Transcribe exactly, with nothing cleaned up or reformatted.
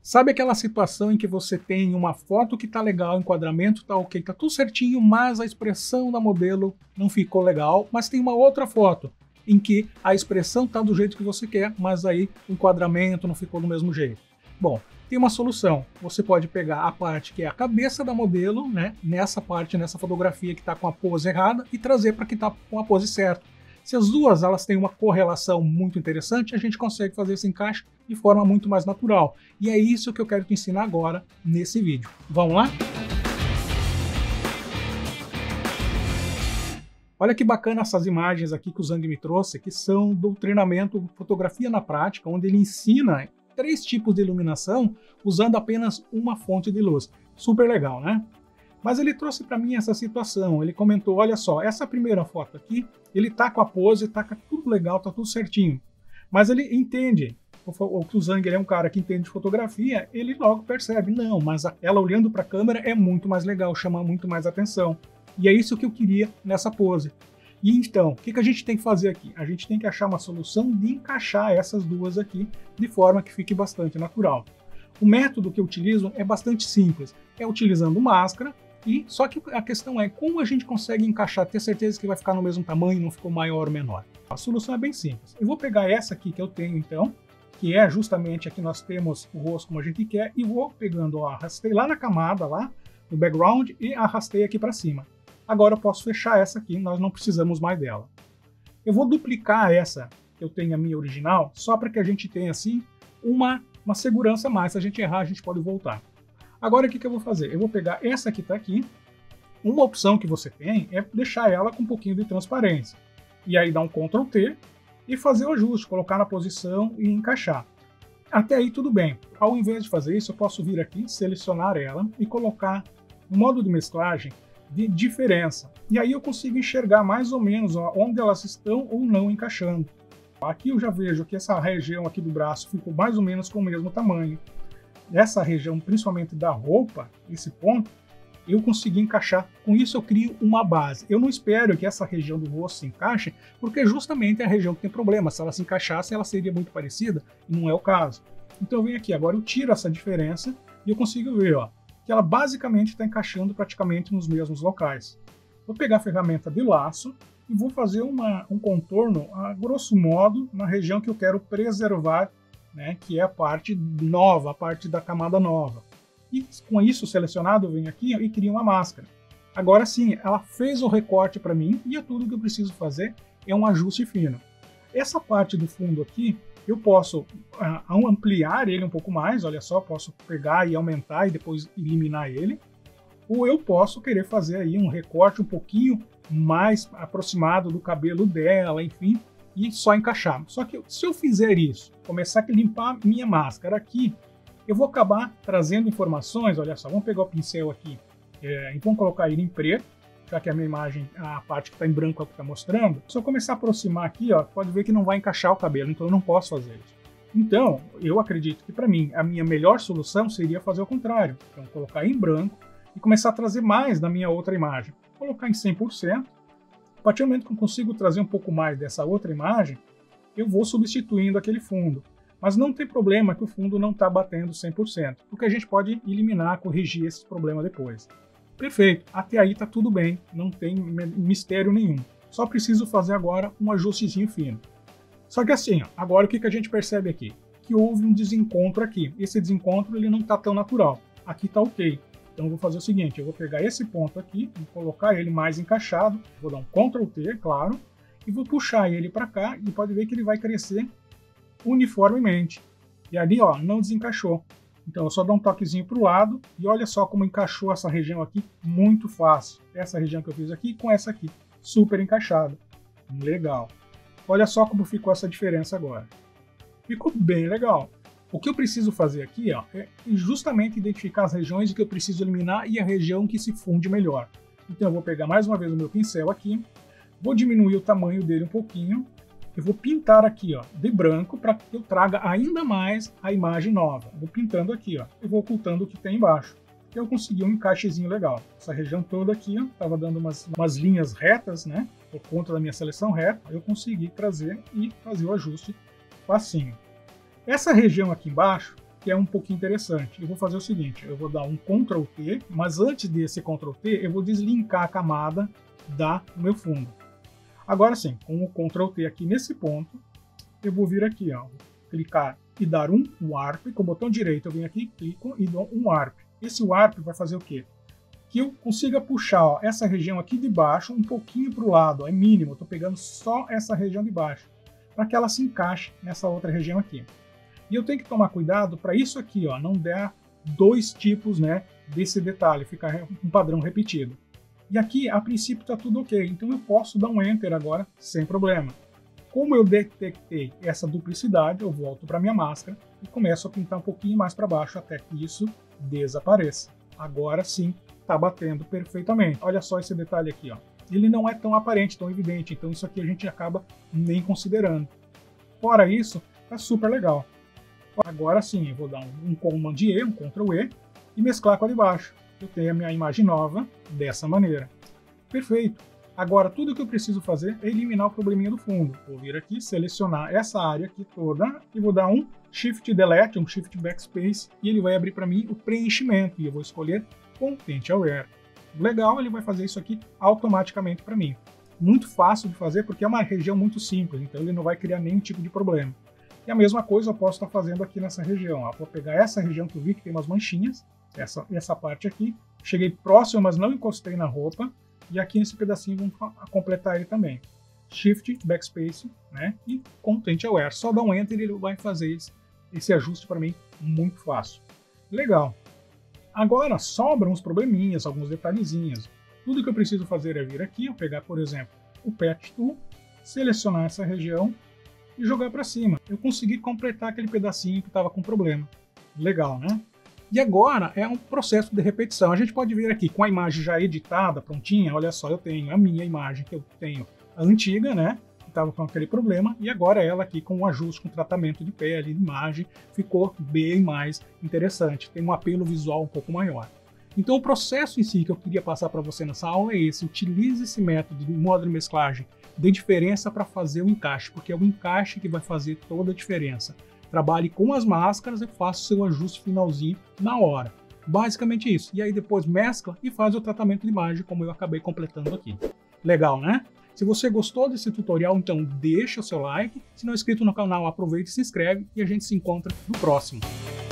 Sabe aquela situação em que você tem uma foto que tá legal, o enquadramento tá ok, tá tudo certinho, mas a expressão da modelo não ficou legal, mas tem uma outra foto em que a expressão tá do jeito que você quer, mas aí o enquadramento não ficou do mesmo jeito. Bom, tem uma solução. Você pode pegar a parte que é a cabeça da modelo, né, nessa parte, nessa fotografia que tá com a pose errada, e trazer para que tá com a pose certa. Se as duas elas têm uma correlação muito interessante, a gente consegue fazer esse encaixe de forma muito mais natural. E é isso que eu quero te ensinar agora nesse vídeo. Vamos lá? Olha que bacana essas imagens aqui que o Zhang me trouxe, que são do treinamento Fotografia na Prática, onde ele ensina três tipos de iluminação usando apenas uma fonte de luz. Super legal, né? Mas ele trouxe para mim essa situação, ele comentou, olha só, essa primeira foto aqui, ele tá com a pose, tá com tudo legal, tá tudo certinho. Mas ele entende, o Zhang é um cara que entende de fotografia, ele logo percebe, não, mas ela olhando para a câmera é muito mais legal, chama muito mais atenção. E é isso que eu queria nessa pose. E então, o que, que a gente tem que fazer aqui? A gente tem que achar uma solução de encaixar essas duas aqui, de forma que fique bastante natural. O método que eu utilizo é bastante simples, é utilizando máscara, e só que a questão é como a gente consegue encaixar, ter certeza que vai ficar no mesmo tamanho, não ficou maior ou menor. A solução é bem simples. Eu vou pegar essa aqui que eu tenho então, que é justamente aqui nós temos o rosto como a gente quer, e vou pegando, ó, arrastei lá na camada, lá no background, e arrastei aqui para cima. Agora eu posso fechar essa aqui, nós não precisamos mais dela. Eu vou duplicar essa, que eu tenho a minha original, só para que a gente tenha assim uma, uma segurança a mais. Se a gente errar, a gente pode voltar. Agora o que, que eu vou fazer? Eu vou pegar essa que está aqui. Uma opção que você tem é deixar ela com um pouquinho de transparência. E aí dar um control T e fazer o ajuste, colocar na posição e encaixar. Até aí tudo bem. Ao invés de fazer isso, eu posso vir aqui, selecionar ela e colocar no modo de mesclagem de diferença. E aí eu consigo enxergar mais ou menos ó, onde elas estão ou não encaixando. Aqui eu já vejo que essa região aqui do braço ficou mais ou menos com o mesmo tamanho. Essa região, principalmente da roupa, esse ponto, eu consegui encaixar. Com isso eu crio uma base. Eu não espero que essa região do rosto se encaixe, porque justamente é a região que tem problema. Se ela se encaixasse, ela seria muito parecida, e não é o caso. Então eu venho aqui, agora eu tiro essa diferença e eu consigo ver ó, que ela basicamente está encaixando praticamente nos mesmos locais. Vou pegar a ferramenta de laço e vou fazer uma, um contorno, a grosso modo, na região que eu quero preservar, né, que é a parte nova, a parte da camada nova. E com isso selecionado, eu venho aqui e crio uma máscara. Agora sim, ela fez o recorte para mim e é tudo que eu preciso fazer é um ajuste fino. Essa parte do fundo aqui, eu posso uh, ampliar ele um pouco mais, olha só, posso pegar e aumentar e depois eliminar ele. Ou eu posso querer fazer aí um recorte um pouquinho mais aproximado do cabelo dela, enfim, e só encaixar. Só que se eu fizer isso, começar a limpar minha máscara aqui, eu vou acabar trazendo informações, olha só, vamos pegar o pincel aqui é, e vamos colocar ele em preto, já que a minha imagem, a parte que está em branco é o que está mostrando. Se eu começar a aproximar aqui, ó, pode ver que não vai encaixar o cabelo, então eu não posso fazer isso. Então, eu acredito que para mim, a minha melhor solução seria fazer o contrário. Então, colocar em branco e começar a trazer mais da minha outra imagem. Colocar em cem por cento. A partir do momento que eu consigo trazer um pouco mais dessa outra imagem, eu vou substituindo aquele fundo. Mas não tem problema que o fundo não está batendo cem por cento, porque a gente pode eliminar, corrigir esse problema depois. Perfeito, até aí está tudo bem, não tem mistério nenhum. Só preciso fazer agora um ajustezinho fino. Só que assim, ó, agora o que, que a gente percebe aqui? Que houve um desencontro aqui. Esse desencontro ele não está tão natural. Aqui está ok. Então eu vou fazer o seguinte, eu vou pegar esse ponto aqui, vou colocar ele mais encaixado, vou dar um control T, claro, e vou puxar ele para cá e pode ver que ele vai crescer uniformemente. E ali, ó, não desencaixou. Então eu só dou um toquezinho para o lado e olha só como encaixou essa região aqui, muito fácil. Essa região que eu fiz aqui com essa aqui, super encaixada. Legal. Olha só como ficou essa diferença agora. Ficou bem legal. O que eu preciso fazer aqui ó, é justamente identificar as regiões que eu preciso eliminar e a região que se funde melhor. Então eu vou pegar mais uma vez o meu pincel aqui, vou diminuir o tamanho dele um pouquinho, eu vou pintar aqui ó, de branco para que eu traga ainda mais a imagem nova. Vou pintando aqui, ó, eu vou ocultando o que tem embaixo. Eu consegui um encaixezinho legal. Essa região toda aqui estava dando umas, umas linhas retas, né? Por conta da minha seleção reta, eu consegui trazer e fazer o ajuste facinho. Essa região aqui embaixo, que é um pouquinho interessante. Eu vou fazer o seguinte, eu vou dar um control T, mas antes desse control T, eu vou deslinkar a camada da meu fundo. Agora sim, com o control T aqui nesse ponto, eu vou vir aqui, ó, clicar e dar um Warp, com o botão direito eu venho aqui, clico e dou um Warp. Esse Warp vai fazer o quê? Que eu consiga puxar, ó, essa região aqui de baixo um pouquinho para o lado, ó, é mínimo, eu estou pegando só essa região de baixo, para que ela se encaixe nessa outra região aqui. E eu tenho que tomar cuidado para isso aqui, ó, não der dois tipos, né, desse detalhe, ficar um padrão repetido. E aqui, a princípio, está tudo ok, então eu posso dar um Enter agora sem problema. Como eu detectei essa duplicidade, eu volto para minha máscara e começo a pintar um pouquinho mais para baixo até que isso desapareça. Agora sim, está batendo perfeitamente. Olha só esse detalhe aqui, ó. Ele não é tão aparente, tão evidente, então isso aqui a gente acaba nem considerando. Fora isso, tá super legal. Agora sim, eu vou dar um, um Command E, um Ctrl E e mesclar com a de baixo. Eu tenho a minha imagem nova dessa maneira. Perfeito. Agora, tudo que eu preciso fazer é eliminar o probleminha do fundo. Vou vir aqui, selecionar essa área aqui toda e vou dar um Shift Delete, um Shift Backspace, e ele vai abrir para mim o preenchimento. E eu vou escolher Content Aware. Legal, ele vai fazer isso aqui automaticamente para mim. Muito fácil de fazer porque é uma região muito simples, então ele não vai criar nenhum tipo de problema. E a mesma coisa eu posso estar fazendo aqui nessa região. Ó. Vou pegar essa região que eu vi que tem umas manchinhas, essa, essa parte aqui. Cheguei próximo, mas não encostei na roupa. E aqui nesse pedacinho vamos completar ele também. Shift, Backspace, né? E Content Aware. Só dá um Enter e ele vai fazer esse, esse ajuste para mim muito fácil. Legal. Agora sobram uns probleminhas, alguns detalhezinhos. Tudo que eu preciso fazer é vir aqui, eu pegar, por exemplo, o Patch Tool, selecionar essa região e jogar para cima. Eu consegui completar aquele pedacinho que estava com problema. Legal, né? E agora é um processo de repetição. A gente pode ver aqui com a imagem já editada, prontinha. Olha só, eu tenho a minha imagem que eu tenho, a antiga, né? Que estava com aquele problema. E agora ela aqui com o ajuste, com tratamento de pele, de imagem, ficou bem mais interessante. Tem um apelo visual um pouco maior. Então o processo em si que eu queria passar para você nessa aula é esse. Utilize esse método de modo de mesclagem de diferença para fazer o encaixe, porque é o encaixe que vai fazer toda a diferença. Trabalhe com as máscaras e faça o seu ajuste finalzinho na hora. Basicamente isso. E aí depois mescla e faz o tratamento de imagem, como eu acabei completando aqui. Legal, né? Se você gostou desse tutorial, então deixa o seu like. Se não é inscrito no canal, aproveita e se inscreve e a gente se encontra no próximo.